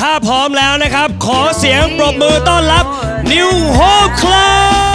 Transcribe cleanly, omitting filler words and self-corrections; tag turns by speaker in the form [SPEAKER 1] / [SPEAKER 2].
[SPEAKER 1] ถ้าพร้อมแล้วนะครับขอเสียงปรบมือต้อนรับ New Hope Club